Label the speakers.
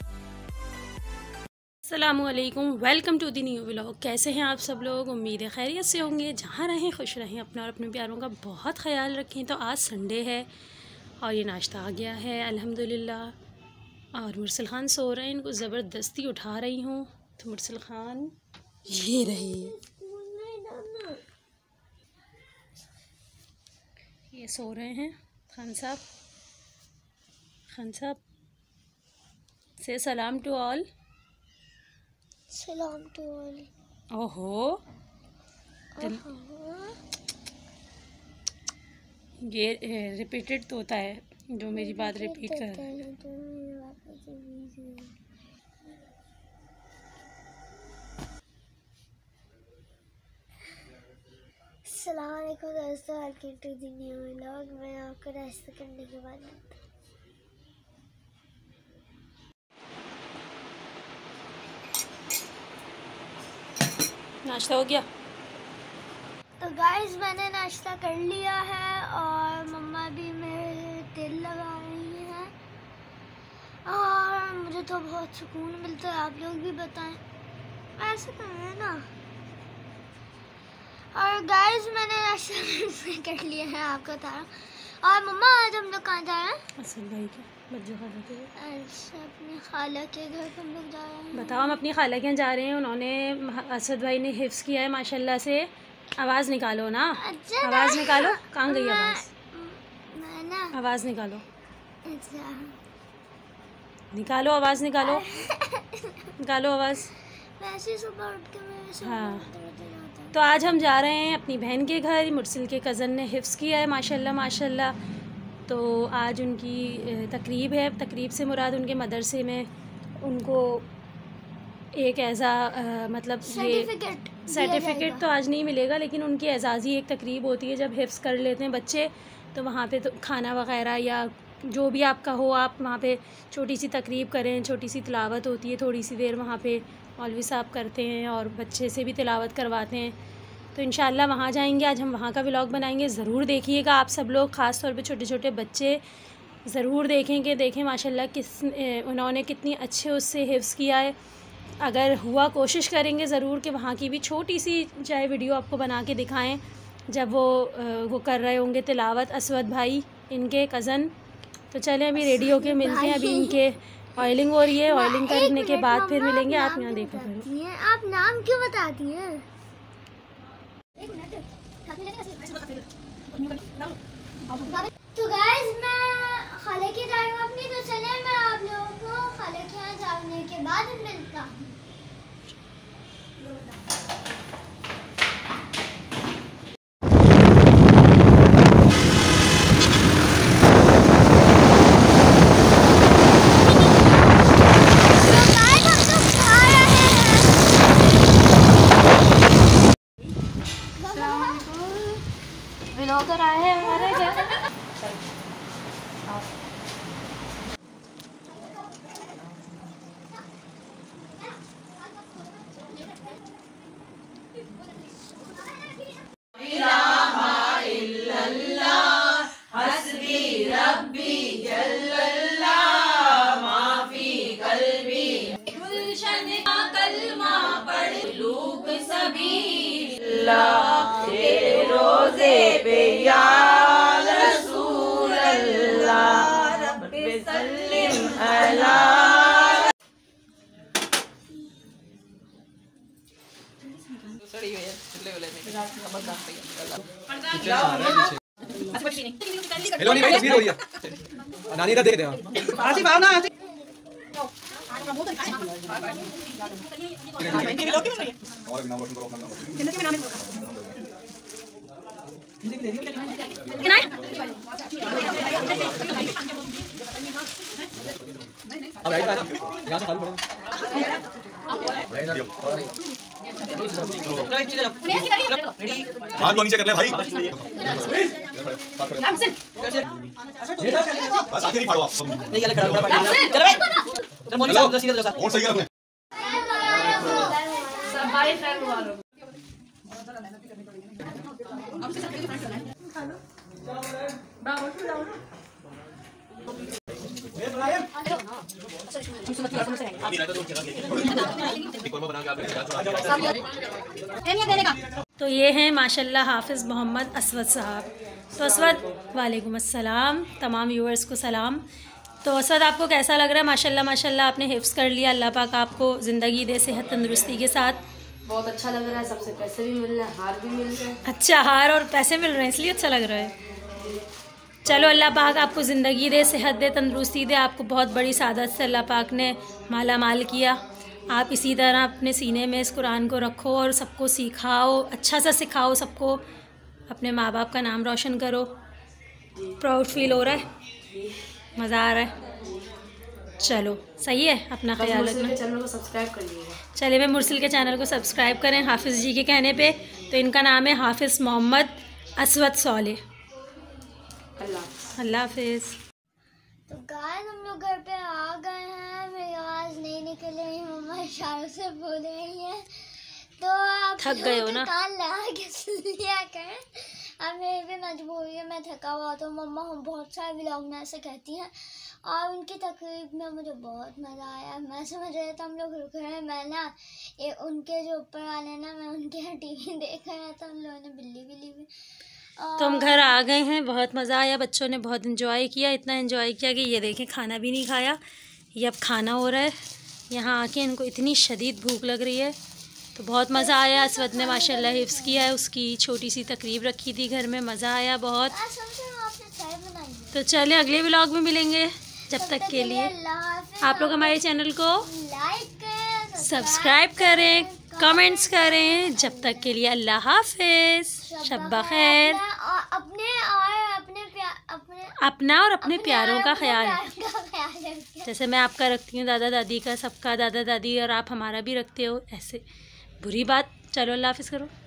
Speaker 1: अस्सलामुअलैकुम, welcome to the new vlog. कैसे हैं आप सब लोग? उम्मीद है खैरियत से होंगे। जहाँ रहें खुश रहें, अपना और अपने प्यारों का बहुत ख्याल रखें। तो आज संडे है और ये नाश्ता आ गया है अल्हम्दुलिल्लाह। और मुरसल ख़ान सो रहे हैं, इनको ज़बरदस्ती उठा रही हूँ। तो मुरसल ख़ान ये रहे, ये सो रहे हैं। खान साहब से सलाम टू ऑल।
Speaker 2: सलाम टू ऑल।
Speaker 1: ओहो, ये रिपीटेड तोता है जो मेरी बात रिपीट कर रहा है।
Speaker 2: अस्सलाम वालेकुम दोस्तों, welcome to the new vlog. मैं आपको नाश्ता करने के बाद
Speaker 1: नाश्ता हो गया।
Speaker 2: तो गाइस मैंने नाश्ता कर लिया है और मम्मा भी मेरे तेल लगा रही हैं और मुझे तो बहुत सुकून मिलता है। आप लोग भी बताएं, ऐसे करें ना। और गाइस मैंने नाश्ता कर लिया है, आपको बता। और मम्मा आज हम लोग कहाँ जा रहे हैं?
Speaker 1: असद भाई के बच्चों खाला के।
Speaker 2: अच्छा, अपनी खाला के घर हम लोग जा रहे हैं।
Speaker 1: बताओ, हम अपनी खाला के यहाँ जा रहे हैं। उन्होंने, असद भाई ने हिफ्स किया है माशाल्लाह से। आवाज़ निकालो ना।
Speaker 2: अच्छा,
Speaker 1: आवाज़ निकालो। कहाँ गई आवाज़?
Speaker 2: मैं ना
Speaker 1: आवाज़ निकालो।
Speaker 2: अच्छा
Speaker 1: निकालो आवाज़, निकालो निकालो आवाज़।
Speaker 2: वैसे सुबह उठ के मेरे से
Speaker 1: हाँ।
Speaker 2: दर्द होता है।
Speaker 1: तो आज हम जा रहे हैं अपनी बहन के घर। मुरसिल के कज़न ने हिफ्स किया है माशाल्लाह माशाल्लाह। तो आज उनकी तकरीब है। तकरीब से मुराद उनके मदरसे में उनको एक मतलब ये सर्टिफिकेट तो आज नहीं मिलेगा, लेकिन उनकी एजाज़ी एक तकरीब होती है जब हिफ्स कर लेते हैं बच्चे। तो वहाँ पे तो खाना वगैरह या जो भी आपका हो, आप वहाँ पे छोटी सी तकरीब करें। छोटी सी तिलावत होती है, थोड़ी सी देर वहाँ पे मौलवी साहब करते हैं और बच्चे से भी तिलावत करवाते हैं। तो इंशाल्लाह वहाँ जाएंगे। आज हम वहाँ का व्लॉग बनाएंगे। ज़रूर देखिएगा आप सब लोग, ख़ास तौर पे छोटे छोटे बच्चे ज़रूर देखें माशाल्लाह उन्होंने कितनी अच्छे उससे हिफ्स किया है। अगर हुआ कोशिश करेंगे ज़रूर कि वहाँ की भी छोटी सी चाहे वीडियो आपको बना के दिखाएं जब वो कर रहे होंगे तिलावत। असवद भाई इनके कज़न। तो चलें अभी रेडी होके मिलते हैं। अभी इनके ऑयलिंग हो रही है। ऑयलिंग करने के बाद फिर मिलेंगे। आप यहाँ देखो करो।
Speaker 2: आप नाम क्यों बताती हैं? तो गाइस मैं खाले के जा रही हूँ अपनी। तो चले मैं आप लोगों को खाले के यहाँ जाने के बाद मिलता हूँ।
Speaker 1: व्लॉगर आए हैं हमारे घर।
Speaker 3: तेरे रोज़े पे या रसूल अल्लाह रब्बि सल्लिम अला।
Speaker 4: हेलो नहीं भाई, तस्वीर हो रही है। नानी इधर देख दे। आसिफ आओ ना। आसिफ और नाम रोशन करो अपना। अब राइट आना, यहाँ से खाली पड़ेगा। हाथ नीचे कर ले भाई। बस आके नहीं फाड़ो आप। नहीं गलत खड़ा चलो भाई। चल मोनी साहब सीधा चलो। और सही कर अपने।
Speaker 1: सब भाई फ्रेंड वालों। तो ये हैं माशाल्लाह हाफिज़ मोहम्मद असवद साहब। तो असवद, वालेकुम अस्सलाम, तमाम व्यूअर्स को सलाम। तो असवद, आपको कैसा लग रहा है? माशाल्लाह माशाल्लाह आपने हिफ्ज़ कर लिया, अल्लाह पाक आपको ज़िंदगी दे, सेहत तंदुरुस्ती के साथ।
Speaker 3: बहुत अच्छा लग रहा है, सबसे पैसे भी मिल रहे हैं, हार भी मिल रहे हैं।
Speaker 1: अच्छा, हार और पैसे मिल रहे हैं, इसलिए अच्छा लग रहा है। चलो, अल्लाह पाक आपको ज़िंदगी दे, सेहत दे, तंदुरुस्ती दे। आपको बहुत बड़ी सादत से अल्लाह पाक ने माला माल किया। आप इसी तरह अपने सीने में इस कुरान को रखो और सबको सिखाओ, अच्छा सा सिखाओ सबको। अपने माँ बाप का नाम रोशन करो। प्राउड फील हो रहा है? मज़ा आ रहा है? चलो सही है, अपना ख्याल रखना।
Speaker 3: चैनल को सब्सक्राइब कर लीजिएगा।
Speaker 1: चलिए, मैं मुरसिल के चैनल को सब्सक्राइब करें हाफिज़ जी के कहने पे। तो इनका नाम है हाफिज़ मोहम्मद असवद सोले। अल्लाह हाफिज़।
Speaker 2: तो गाइस, हम लोग घर पे आ गए हैं। मेरी आवाज़ नहीं निकल रही, मम्मा इशारों से बोल रही हैं। तो आप
Speaker 1: थक गए हो ना?
Speaker 2: कान लगा के सुन लिया करें। अब मेरी भी मजबूरी है, मैं थका हुआ। तो मम्मा हम बहुत सारे व्लॉग में ऐसे कहती हैं और उनकी तकरीब में मुझे बहुत मज़ा आया। मैं समझ रही था हम लोग रुक रहे हैं, मैं ना ये उनके जो ऊपर वाले ना, मैं उनके यहाँ टीवी देख रहा था। उन लोगों ने बिल्ली बिल्ली भी।
Speaker 1: तो हम घर आ गए हैं, बहुत मज़ा आया, बच्चों ने बहुत इन्जॉय किया। इतना इन्जॉय किया कि ये देखें, खाना भी नहीं खाया। ये अब खाना हो रहा है। यहाँ आके इनको इतनी शदीद भूख लग रही है। तो बहुत मज़ा आया। असवद ने माशाल्लाह हिफ्ज़ किया है, उसकी छोटी सी तकरीब रखी थी घर में, मज़ा आया बहुत। तो चलें, अगले व्लॉग में मिलेंगे। जब तक के लिए आप लोग हमारे चैनल को
Speaker 2: लाइक करें,
Speaker 1: सब्सक्राइब करें, कमेंट्स करें। जब तक के लिए अल्लाह हाफिज़, शब्बा खैर। अपना और अपने प्यारों का ख्याल। जैसे मैं आपका रखती हूँ, दादा दादी का, सबका दादा दादी, और आप हमारा भी रखते हो, ऐसे बुरी बात। चलो, अल्लाह हाफिज़ करो।